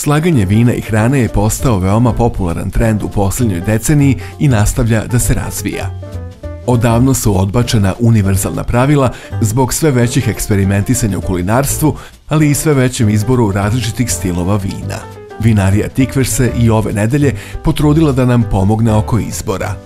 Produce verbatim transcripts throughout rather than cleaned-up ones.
Slaganje vina i hrane je postao veoma popularan trend u posljednjoj deceniji i nastavlja da se razvija. Odavno su odbačena univerzalna pravila zbog sve većih eksperimentisanja u kulinarstvu, ali i sve većem izboru različitih stilova vina. Vinarija Tikveš se i ove nedelje potrudila da nam pomogne oko izbora.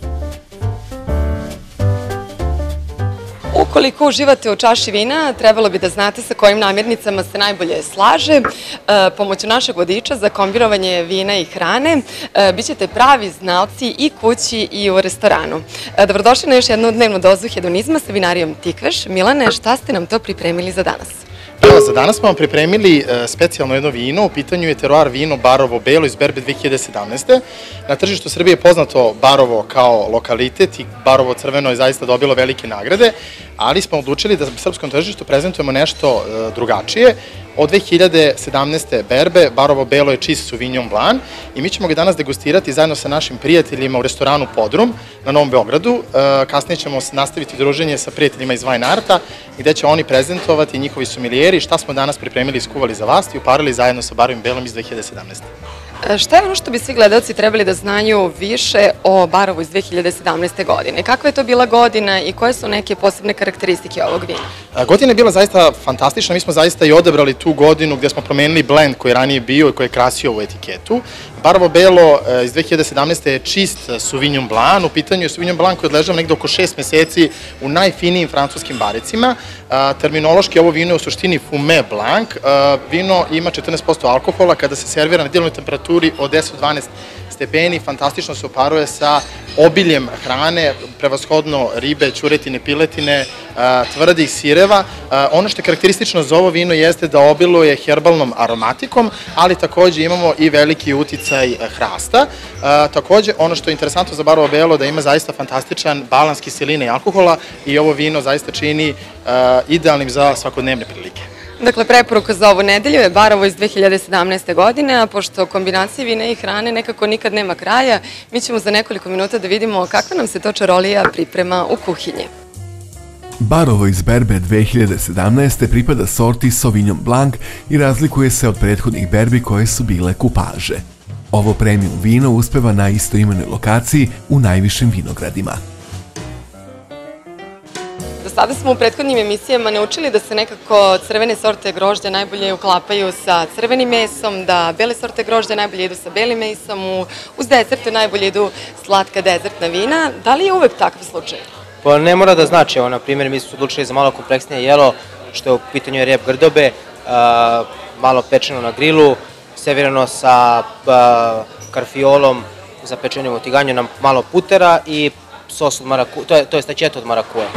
Ukoliko uživate u čaši vina, trebalo bi da znate sa kojim namirnicama se najbolje slaže. Pomoću našeg vodiča za kombinovanje vina i hrane bićete pravi znalci i kući i u restoranu. Dobrodošli na još jednu dnevnu dozu hedonizma sa vinarijom Tikveš. Milane, šta ste nam to pripremili za danas? Evo, za danas smo vam pripremili specijalno jedno vino. U pitanju je teroar vino Barovo Belo iz berbe dve hiljade sedamnaeste. Na tržištu Srbije je poznato Barovo kao lokalitet i Barovo Crveno je zaista dobilo velike nagrade, ali smo odlučili da u srpskom tržištu prezentujemo nešto drugačije. Od dve hiljade sedamnaeste berbe Barovo Belo je čist Sauvignon Blanc i mi ćemo ga danas degustirati zajedno sa našim prijateljima u restoranu Podrum na Novom Beogradu. Kasnije ćemo nastaviti druženje sa prijateljima iz Wine Arta gde će oni prezentovati njihovi somilijeri šta smo danas pripremili i skuvali za vas i uparili zajedno sa Barovim Belom iz dve hiljade sedamnaeste. Šta je ono što bi svi gledalci trebali da znaju više o Barovu iz dve hiljade sedamnaeste. godine? Kakva je to bila godina i koje su neke posebne karakteristike ovog vina? Godina je bila zaista fantastična, mi smo zaista i odabrali tu godinu gde smo promenili blend koji je ranije bio i koji je krasio ovu etiketu. Barovo Belo iz dve hiljade sedamnaeste. je čist Sauvignon Blanc, u pitanju je Sauvignon Blanc koji odležava negde oko šest meseci u najfinijim francuskim baricima. Terminološki ovo vino je u suštini Fumé Blanc, vino ima četrnaest posto alkohola, kada se servira na idealnoj temperaturi od deset do dvanaest stepeni, fantastično se oparuje sa obiljem hrane, prevashodno ribe, ćuretine, piletine, tvrdih sireva. Ono što je karakteristično za ovo vino jeste da obiluje herbalnom aromatikom, ali takođe imamo i veliki uticaj hrasta. Takođe, ono što je interesantno za Barovo Belo da ima zaista fantastičan balans kiseline i alkohola i ovo vino zaista čini idealnim za svakodnevne prilike. Dakle, preporuka za ovu nedelju je Barovo iz dve hiljade sedamnaeste. godine, a pošto kombinacije vina i hrane nekako nikad nema kraja, mi ćemo za nekoliko minuta da vidimo kakva nam se to čarolija priprema u kuhinji. Barovo iz berbe dve hiljade sedamnaeste. pripada sorti Sauvignon Blanc i razlikuje se od prethodnih berbi koje su bile kupaže. Ovo premium vino uspeva na istoimenoj lokaciji u najvišim vinogradima. Do sada smo u prethodnim emisijama naučili da se nekako crvene sorte grožđa najbolje uklapaju sa crvenim mesom, da bele sorte grožđa najbolje idu sa belim mesom, uz deserte najbolje idu slatka dezertna vina. Da li je uvek takav slučaj? Pa ne mora da znači, evo na primjer mi smo odlučili za malo kompleksnije jelo, što je u pitanju rep grdobe, malo pečeno na grilu, servirano sa karfiolom za pečenje u tiganju na malo putera i sos od marakuje, to je stačeto od marakuje.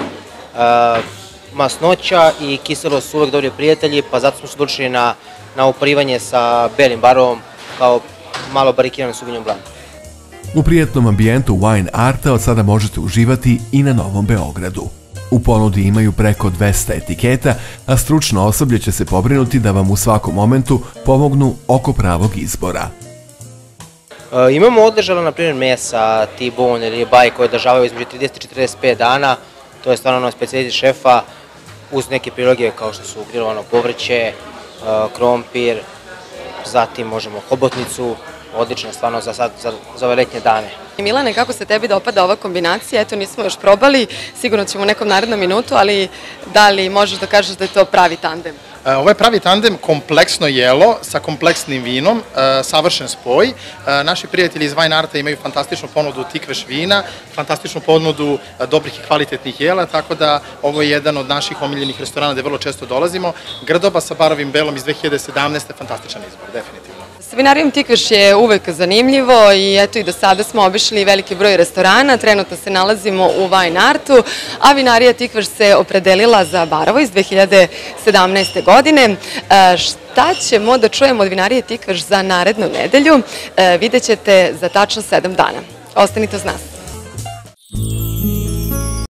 Masnoća i kiselost su uvek dobri prijatelji, pa zato smo se odlučili na, na uparivanje sa belim Barovom kao malo barikiranom Sauvignon Blanc. U prijatnom ambijentu Wine Arta od sada možete uživati i na Novom Beogradu. U ponudi imaju preko dvesta etiketa, a stručno osoblje će se pobrinuti da vam u svakom momentu pomognu oko pravog izbora. E, imamo odležalo, na primjer, mesa, tibon ili baj koje odležavaju između trideset i četrdeset pet dana. To je stvarno ono specijalitet šefa uz neke priloge kao što su grilovano povrće, krompir, zatim možemo hobotnicu, odlično stvarno za, sad, za, za ove letnje dane. Milane, kako se tebi dopada ova kombinacija? Eto, nismo još probali, sigurno ćemo u nekom narednom minutu, ali da li možeš da kažeš da je to pravi tandem? Ovo je pravi tandem, kompleksno jelo sa kompleksnim vinom, savršen spoj. Naši prijatelji iz Wine Arta imaju fantastičnu ponudu Tikveš vina, fantastičnu ponudu dobrih i kvalitetnih jela, tako da ovo je jedan od naših omiljenih restorana gde vrlo često dolazimo. Grdoba sa Barovim Belom iz dve hiljade sedamnaeste. fantastičan izbor, definitivno. Sa vinarijom Tikveš je uvek zanimljivo i eto i do sada smo obišli veliki broj restorana, trenutno se nalazimo u Wine Artu, a vinarija Tikveš se opredelila za Barovo iz dve hiljade sedamnaeste. godine. Šta ćemo da čujemo od vinarije Tikveš za narednu nedelju, vidjet ćete za tačno sedam dana. Ostanite uz nas.